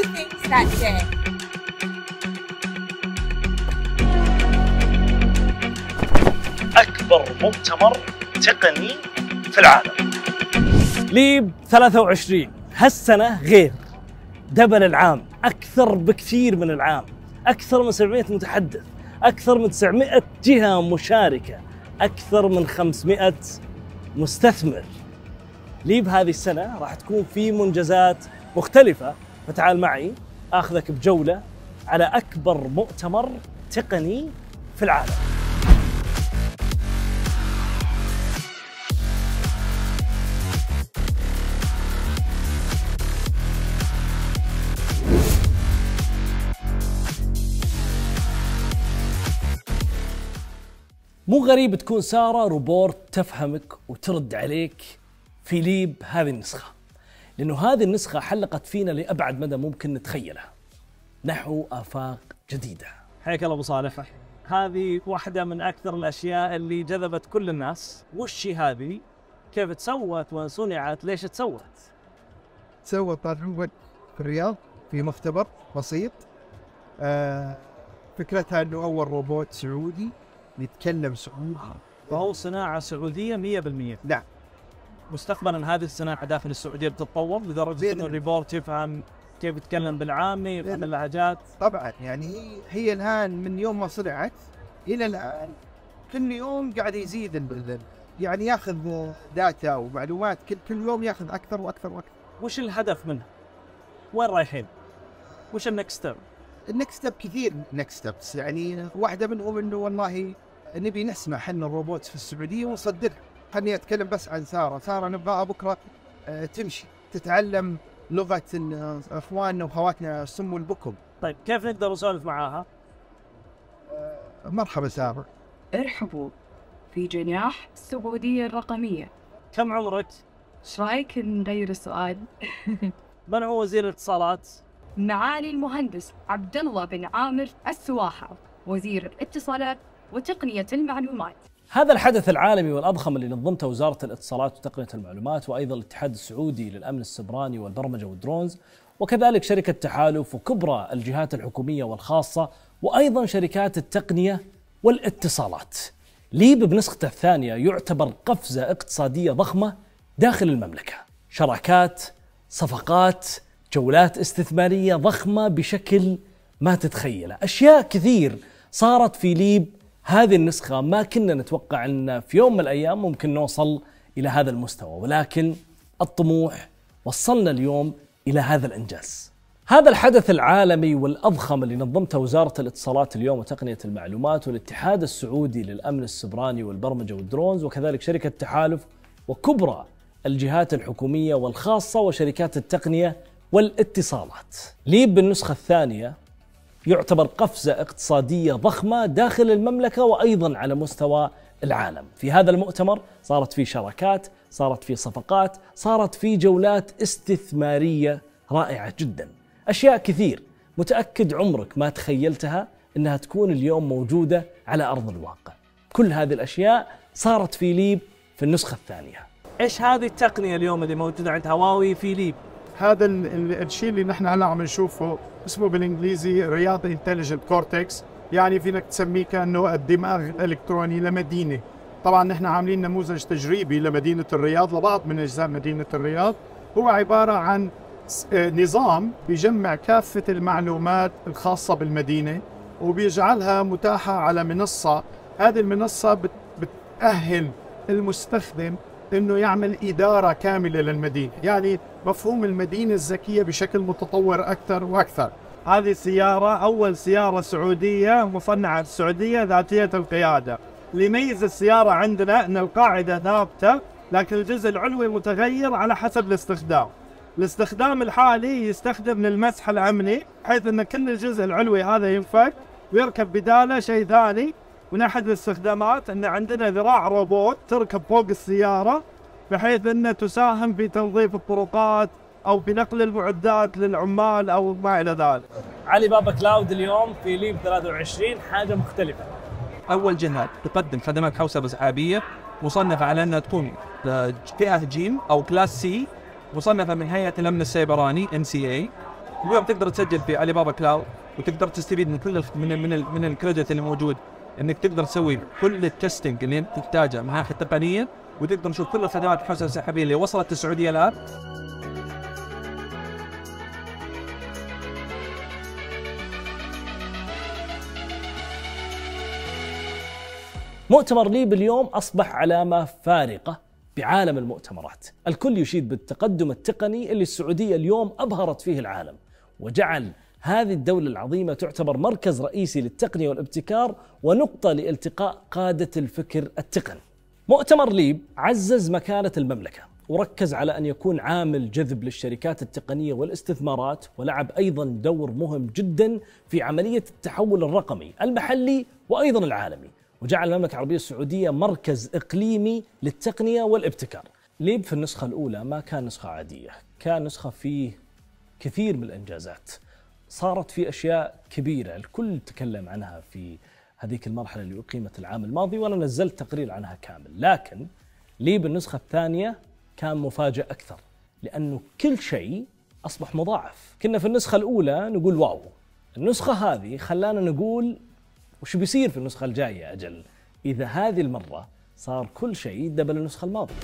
things that day. أكبر مؤتمر تقني في العالم. ليب 23 هالسنة غير، دبل العام، أكثر بكثير من العام، أكثر من 700 متحدث، أكثر من 900 جهة مشاركة، أكثر من 500 مستثمر. ليب هذه السنة راح تكون في منجزات مختلفة، فتعال معي آخذك بجولة على أكبر مؤتمر تقني في العالم. مو غريب تكون سارة روبوت تفهمك وترد عليك في ليب هذه النسخة، لأنه هذه النسخة حلقت فينا لأبعد مدى ممكن نتخيله، نحو آفاق جديدة. حياك الله أبو صالح. هذه واحدة من أكثر الأشياء اللي جذبت كل الناس. وش هذه؟ كيف تسوت وصنعت؟ ليش تسوت؟ تسوى تجربة في الرياض في مختبر بسيط. فكرتها انه اول روبوت سعودي يتكلم سعودي، فهو صناعة سعودية 100%. نعم. مستقبلا هذه الصناعة داخل السعودية بتتطور لدرجة انه الريبورت يفهم كيف يتكلم بالعامي، يفهم اللهجات. طبعا يعني هي الان من يوم ما صنعت الى الان كل يوم قاعد يزيد يعني ياخذ داتا ومعلومات، كل يوم ياخذ اكثر واكثر واكثر. وش الهدف منها؟ وين رايحين؟ وش النكست ستيب؟ النكست ستيب كثير نكست ستيبس، يعني واحده منهم انه والله نبي نسمع حنا الروبوتس في السعوديه ونصدرها. خليني اتكلم بس عن ساره نبغاها بكره تمشي تتعلم لغه اخواننا واخواتنا السم والبكم. طيب كيف نقدر نسولف معاها؟ مرحبا ساره. ارحبوا في جناح السعوديه الرقميه. كم عمرك؟ ايش رايك نغير السؤال؟ من هو وزير الاتصالات؟ معالي المهندس عبد الله بن عامر السواحة، وزير الاتصالات وتقنية المعلومات. هذا الحدث العالمي والأضخم اللي نظمته وزارة الاتصالات وتقنية المعلومات، وأيضا الاتحاد السعودي للأمن السبراني والبرمجة والدرونز، وكذلك شركة تحالف وكبرى الجهات الحكومية والخاصة، وأيضا شركات التقنية والاتصالات. ليب بنسخته الثانية يعتبر قفزة اقتصادية ضخمة داخل المملكة، شراكات، صفقات، جولات استثمارية ضخمة بشكل ما تتخيله. أشياء كثير صارت في ليب هذه النسخة ما كنا نتوقع أن في يوم من الأيام ممكن نوصل إلى هذا المستوى، ولكن الطموح وصلنا اليوم إلى هذا الإنجاز. هذا الحدث العالمي والأضخم اللي نظمته وزارة الاتصالات اليوم وتقنية المعلومات والاتحاد السعودي للأمن السبراني والبرمجة والدرونز، وكذلك شركة تحالف وكبرى الجهات الحكومية والخاصة وشركات التقنية والاتصالات. ليب بالنسخة الثانية يعتبر قفزة اقتصادية ضخمة داخل المملكة وأيضا على مستوى العالم. في هذا المؤتمر صارت فيه شراكات، صارت فيه صفقات، صارت فيه جولات استثمارية رائعة جدا. أشياء كثير متأكد عمرك ما تخيلتها أنها تكون اليوم موجودة على أرض الواقع. كل هذه الأشياء صارت في ليب في النسخة الثانية. إيش هذه التقنية اليوم اللي موجودة عند هواوي في ليب؟ هذا الشيء اللي نحن هلا عم نشوفه اسمه بالانجليزي رياض انتليجنت كورتكس، يعني فينك تسميه كانه الدماغ الالكتروني لمدينه. طبعا نحن عاملين نموذج تجريبي لمدينه الرياض، لبعض من اجزاء مدينه الرياض. هو عباره عن نظام بيجمع كافه المعلومات الخاصه بالمدينه وبيجعلها متاحه على منصه. هذه المنصه بتأهل المستخدم انه يعمل اداره كامله للمدينه، يعني مفهوم المدينه الذكيه بشكل متطور اكثر واكثر. هذه سياره اول سياره سعوديه مصنعه السعوديه ذاتيه القياده. اللي يميز السياره عندنا ان القاعده ثابته لكن الجزء العلوي متغير على حسب الاستخدام. الاستخدام الحالي يستخدم للمسح الامني، حيث ان كل الجزء العلوي هذا ينفك ويركب بداله شيء ثاني. من احد الاستخدامات ان عندنا ذراع روبوت تركب فوق السياره بحيث انها تساهم في تنظيف الطرقات او في نقل المعدات للعمال او ما الى ذلك. علي بابا كلاود اليوم في ليب 23 حاجه مختلفه. اول جهه تقدم خدمات حوسبه سحابيه مصنفه على انها تكون فئه جيم او كلاس سي، مصنفه من هيئه الامن السيبراني NCA. اليوم تقدر تسجل في علي بابا كلاود، وتقدر تستفيد من كل من الكريدت اللي موجود، انك تقدر تسوي كل التستنج اللي انت تحتاجه من ناحيه تقنيه، وتقدر نشوف كل الخدمات الحوسبه السحابيه اللي وصلت السعوديه الان. مؤتمر ليب اليوم أصبح علامة فارقة بعالم المؤتمرات. الكل يشيد بالتقدم التقني اللي السعودية اليوم أبهرت فيه العالم، وجعل هذه الدولة العظيمة تعتبر مركز رئيسي للتقنية والابتكار ونقطة لالتقاء قادة الفكر التقني. مؤتمر ليب عزز مكانة المملكة وركز على أن يكون عامل جذب للشركات التقنية والاستثمارات، ولعب أيضا دور مهم جدا في عملية التحول الرقمي المحلي وأيضا العالمي، وجعل المملكة العربية السعودية مركز إقليمي للتقنية والابتكار. ليب في النسخة الأولى ما كان نسخة عادية، كان نسخة فيه كثير من الإنجازات، صارت في أشياء كبيرة الكل تكلم عنها في هذيك المرحلة اللي أقيمت العام الماضي، وأنا نزلت تقرير عنها كامل. لكن ليب النسخة الثانية كان مفاجأ أكثر، لأنه كل شيء أصبح مضاعف. كنا في النسخة الأولى نقول واو، النسخة هذه خلانا نقول وش بيصير في النسخة الجاية أجل إذا هذه المرة صار كل شيء دبل النسخة الماضية.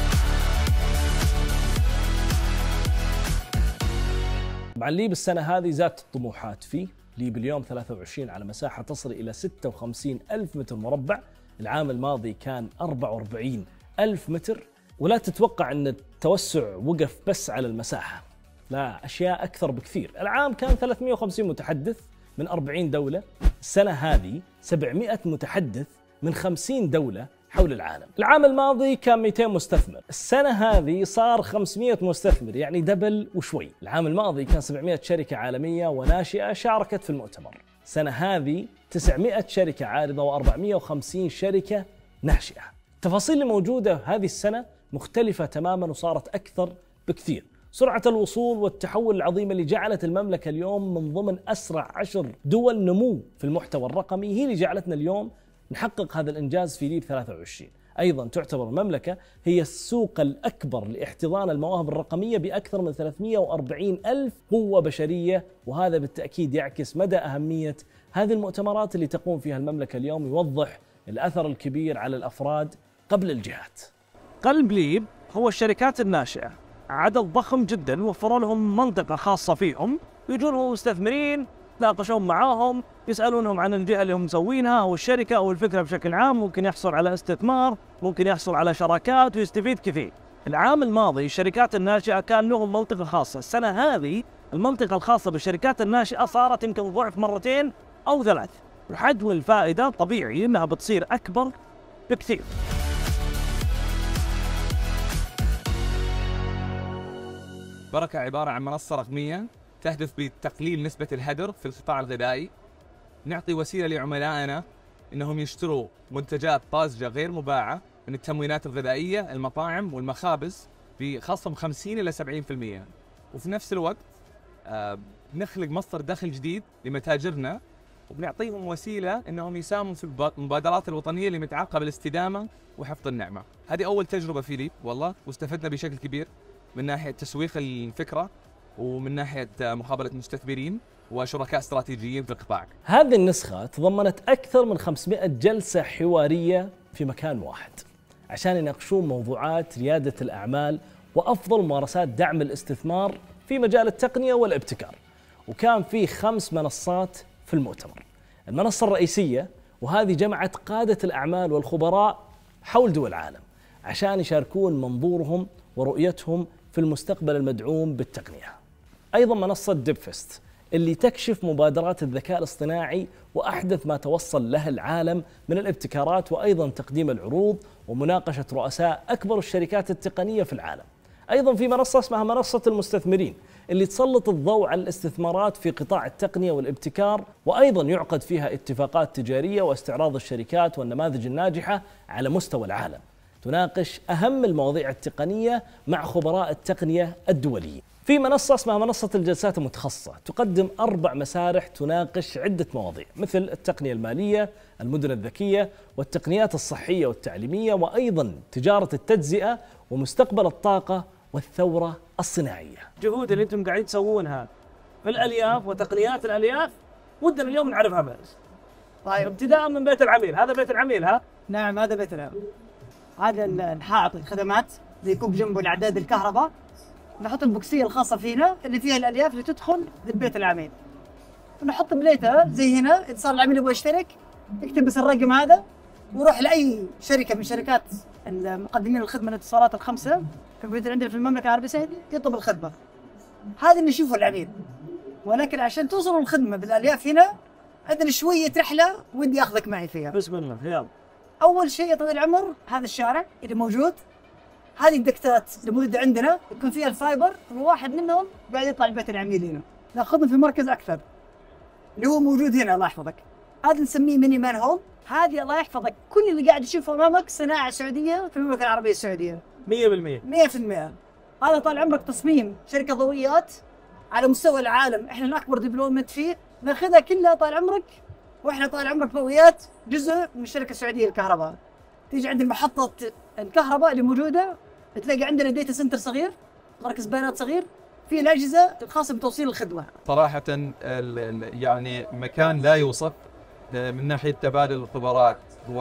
مع ليب السنة هذه زادت الطموحات فيه. ليب اليوم 23 على مساحة تصل إلى 56 ألف متر مربع، العام الماضي كان 44 ألف متر. ولا تتوقع أن التوسع وقف بس على المساحة، لا، أشياء أكثر بكثير. العام كان 350 متحدث من 40 دولة، السنة هذه 700 متحدث من 50 دولة حول العالم. العام الماضي كان 200 مستثمر، السنة هذه صار 500 مستثمر، يعني دبل وشوي. العام الماضي كان 700 شركة عالمية وناشئة شاركت في المؤتمر، السنة هذه 900 شركة عارضة و450 شركة ناشئة. التفاصيل الموجودة هذه السنة مختلفة تماما وصارت أكثر بكثير. سرعة الوصول والتحول العظيمة اللي جعلت المملكة اليوم من ضمن أسرع 10 دول نمو في المحتوى الرقمي هي اللي جعلتنا اليوم نحقق هذا الإنجاز في ليب 23. أيضا تعتبر المملكة هي السوق الأكبر لاحتضان المواهب الرقمية بأكثر من 340 ألف قوة بشرية، وهذا بالتأكيد يعكس مدى أهمية هذه المؤتمرات اللي تقوم فيها المملكة اليوم، يوضح الأثر الكبير على الأفراد قبل الجهات. قلب ليب هو الشركات الناشئة، عدد ضخم جدا، وفروا لهم منطقة خاصة فيهم، يجونهم مستثمرين يتناقشون معاهم، يسألونهم عن الجهة اللي هم مسوينها أو الشركة أو الفكرة بشكل عام، ممكن يحصل على استثمار، ممكن يحصل على شراكات ويستفيد كثير. العام الماضي الشركات الناشئة كان لهم منطقة خاصة، السنة هذه المنطقة الخاصة بالشركات الناشئة صارت يمكن ضعف مرتين أو 3، وحجم الفائدة طبيعي إنها بتصير أكبر بكثير. بركة عبارة عن منصة رقمية تهدف بتقليل نسبة الهدر في القطاع الغذائي. نعطي وسيلة لعملائنا إنهم يشتروا منتجات طازجة غير مباعة من التموينات الغذائية، المطاعم والمخابز، بخصم 50 إلى 70%. وفي نفس الوقت نخلق مصدر دخل جديد لمتاجرنا، وبنعطيهم وسيلة إنهم يساهموا في المبادرات الوطنية اللي متعلقة بالاستدامة وحفظ النعمة. هذه أول تجربة في ليب والله، واستفدنا بشكل كبير من ناحية تسويق الفكرة ومن ناحية مقابلة مستثمرين وشركاء استراتيجيين في القطاع. هذه النسخة تضمنت أكثر من 500 جلسة حوارية في مكان واحد عشان يناقشون موضوعات ريادة الأعمال وأفضل ممارسات دعم الاستثمار في مجال التقنية والابتكار. وكان في 5 منصات في المؤتمر. المنصة الرئيسية، وهذه جمعت قادة الأعمال والخبراء حول دول العالم عشان يشاركون منظورهم ورؤيتهم في المستقبل المدعوم بالتقنية. أيضا منصة ديبفست اللي تكشف مبادرات الذكاء الاصطناعي وأحدث ما توصل له العالم من الابتكارات، وأيضا تقديم العروض ومناقشة رؤساء أكبر الشركات التقنية في العالم. أيضا في منصة اسمها منصة المستثمرين اللي تسلط الضوء على الاستثمارات في قطاع التقنية والابتكار، وأيضا يعقد فيها اتفاقات تجارية واستعراض الشركات والنماذج الناجحة على مستوى العالم، تناقش أهم المواضيع التقنية مع خبراء التقنية الدوليين. في منصة اسمها منصة الجلسات المتخصصة، تقدم 4 مسارح تناقش عدة مواضيع مثل التقنية المالية، المدن الذكية، والتقنيات الصحية والتعليمية، وأيضا تجارة التجزئة ومستقبل الطاقة والثورة الصناعية. الجهود اللي انتم قاعدين تسوونها في الالياف وتقنيات الالياف ودنا اليوم نعرفها بس. طيب ابتداء من بيت العميل، هذا بيت العميل ها؟ نعم هذا بيت العمل. هذا الحائط الخدمات اللي يكون جنبه الاعداد الكهرباء. نحط البوكسيه الخاصه فينا اللي فيها الالياف اللي تدخل للبيت العميل. ونحط بليتها زي هنا، اذا صار العميل يبغى يشترك يكتب بس الرقم هذا ويروح لاي شركه من شركات المقدمين الخدمه الاتصالات الخمسه كمبيوتر عندنا في المملكه العربيه السعوديه يطلب الخدمه. هذا اللي يشوفه العميل. ولكن عشان توصلوا الخدمه بالالياف هنا عندنا شويه رحله ودي اخذك معي فيها. بسم الله يلا. اول شيء يا طويل العمر هذا الشارع اللي موجود، هذه الدكتات اللي موجوده عندنا يكون فيها الفايبر وواحد منهم بعد يطلع لبيت العميل هنا. ناخذهم في مركز اكثر اللي هو موجود هنا الله يحفظك. هذا نسميه ميني مان هول. هذه الله يحفظك كل اللي قاعد تشوفه امامك صناعه سعوديه في المملكه العربيه السعوديه 100%. 100%. هذا طال عمرك تصميم شركه ضوئيات على مستوى العالم، احنا الاكبر ديفلوبمنت فيه، ناخذها كلها طال عمرك، واحنا طال عمرك ضوئيات جزء من الشركه السعوديه للكهرباء. تيجي عند محطه الكهرباء اللي موجوده تلاقي عندنا ديتا سنتر صغير، مركز بيانات صغير فيه الاجهزه الخاصه بتوصيل الخدمه. صراحه يعني مكان لا يوصف من ناحيه تبادل الخبرات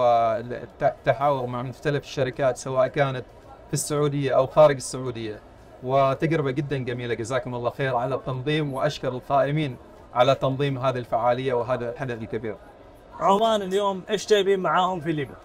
والتحاور مع مختلف الشركات سواء كانت في السعوديه او خارج السعوديه، وتجربه جدا جميله. جزاكم الله خير على التنظيم، واشكر القائمين على تنظيم هذه الفعاليه وهذا الحدث الكبير. عمان اليوم ايش جايبين معاهم في ليبيا؟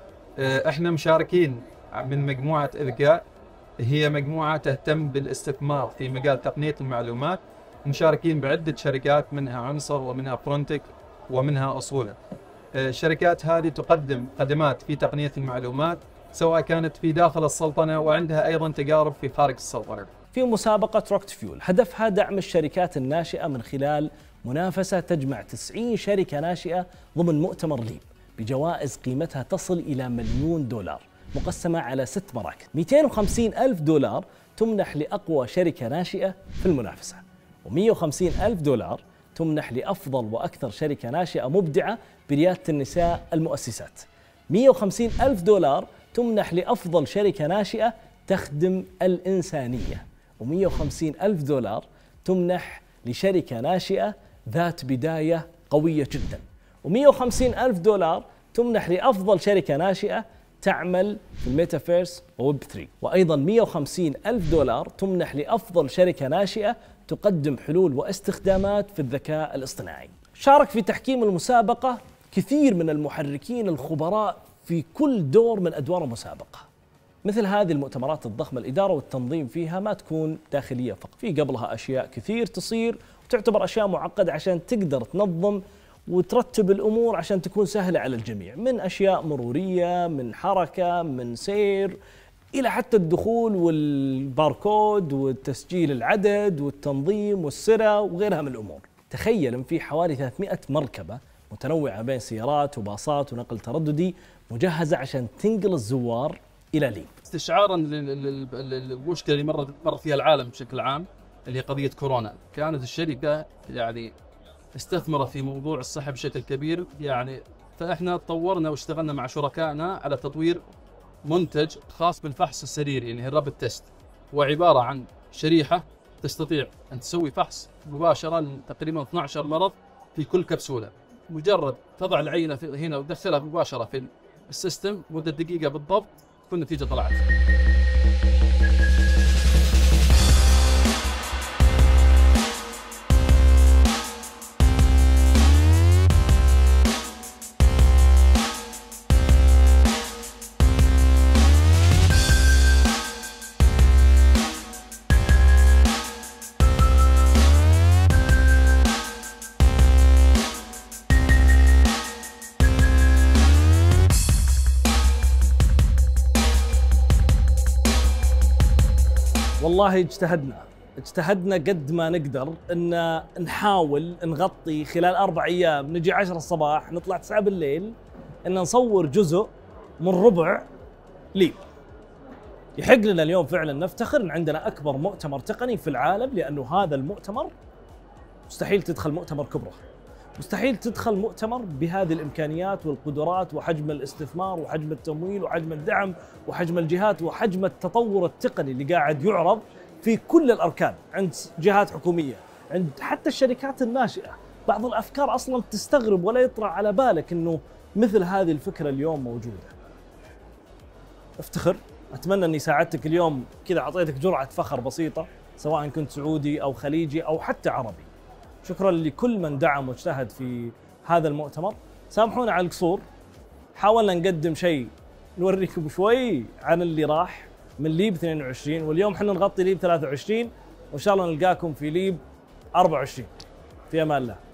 احنا مشاركين من مجموعه إذكاء، هي مجموعه تهتم بالاستثمار في مجال تقنيه المعلومات، مشاركين بعده شركات منها عنصر ومنها فرونتك ومنها اصوله. الشركات هذه تقدم خدمات في تقنيه المعلومات سواء كانت في داخل السلطنه وعندها ايضا تجارب في خارج السلطنه. في مسابقة روكت فيول هدفها دعم الشركات الناشئة من خلال منافسة تجمع 90 شركة ناشئة ضمن مؤتمر ليب بجوائز قيمتها تصل إلى $1,000,000 مقسمة على 6 مراكز. 250,000 دولار تمنح لأقوى شركة ناشئة في المنافسة، و150,000 دولار تمنح لأفضل وأكثر شركة ناشئة مبدعة بريادة النساء المؤسسات. 150,000 دولار تمنح لأفضل شركة ناشئة تخدم الإنسانية، و150,000 دولار تمنح لشركة ناشئة ذات بداية قوية جدا، و150,000 دولار تمنح لأفضل شركة ناشئة تعمل في الميتافيرس وويب 3، وأيضا 150,000 دولار تمنح لأفضل شركة ناشئة تقدم حلول واستخدامات في الذكاء الاصطناعي. شارك في تحكيم المسابقة كثير من المحركين الخبراء في كل دور من أدوار المسابقة. مثل هذه المؤتمرات الضخمة الإدارة والتنظيم فيها ما تكون داخلية فقط، في قبلها أشياء كثير تصير وتعتبر أشياء معقدة عشان تقدر تنظم وترتب الأمور عشان تكون سهلة على الجميع، من أشياء مرورية، من حركة، من سير، إلى حتى الدخول والباركود والتسجيل العدد والتنظيم والسرة وغيرها من الأمور. تخيل إن في حوالي 300 مركبة متنوعة بين سيارات وباصات ونقل ترددي مجهزة عشان تنقل الزوار إلى ليب. استشعارا للمشكلة اللي مر فيها العالم بشكل عام اللي هي قضية كورونا، كانت الشركة يعني استثمرت في موضوع الصحة بشكل كبير، يعني فإحنا تطورنا واشتغلنا مع شركائنا على تطوير منتج خاص بالفحص السريري اللي هي الرابد تيست، وعبارة عن شريحة تستطيع أن تسوي فحص مباشرة تقريبا 12 مرض في كل كبسولة. مجرد تضع العينة هنا وتدخلها مباشرة في السيستم مدة دقيقة بالضبط تكون النتيجة طلعت. والله اجتهدنا قد ما نقدر ان نحاول نغطي خلال 4 أيام، نجي 10 الصباح نطلع 9 بالليل ان نصور جزء من ربع ليب. يحق لنا اليوم فعلا نفتخر ان عندنا اكبر مؤتمر تقني في العالم، لانه هذا المؤتمر مستحيل تدخل مؤتمر كبره، مستحيل تدخل مؤتمر بهذه الامكانيات والقدرات وحجم الاستثمار وحجم التمويل وحجم الدعم وحجم الجهات وحجم التطور التقني اللي قاعد يعرض في كل الاركان، عند جهات حكوميه، عند حتى الشركات الناشئه. بعض الافكار اصلا تستغرب ولا يطرأ على بالك انه مثل هذه الفكره اليوم موجوده. افتخر، اتمنى اني ساعدتك اليوم كذا، اعطيتك جرعه فخر بسيطه سواء كنت سعودي او خليجي او حتى عربي. شكرا لكل من دعم واجتهد في هذا المؤتمر. سامحونا على القصور، حاولنا نقدم شيء نوريكم شوي عن اللي راح من ليب 22، واليوم احنا نغطي ليب 23، وان شاء الله نلقاكم في ليب 24. في امان الله.